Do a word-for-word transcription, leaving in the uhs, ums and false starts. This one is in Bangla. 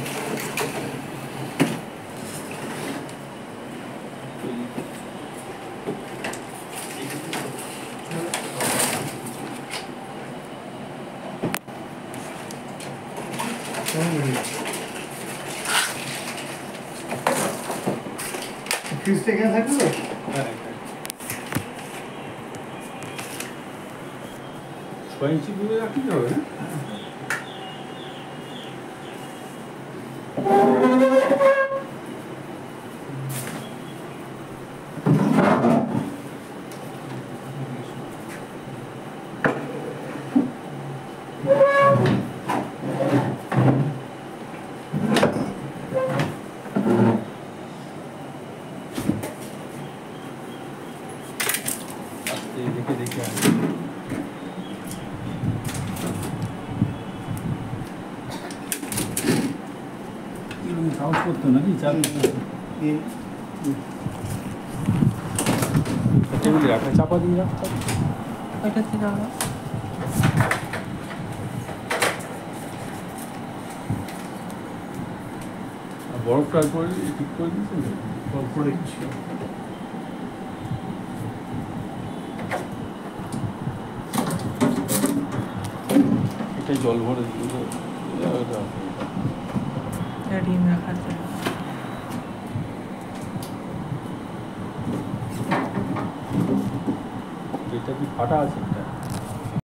ফ্রিজটা এখানে থাকবে তো? ছয় ইঞ্চি দূরে রাখতে হবে না? দেখে দেখে আসে কাজ করতো নাকি চালু টেবিলে রাখা চাপা দিয়ে রাখতে ওইটা থেকে বরফ ট্রাই করে ঠিক করে দিয়েছেন বরফ করে দিচ্ছি এটাই জল ভরে দিল ডিম রাখার জন্য এটা কি ফাটা আছে এটা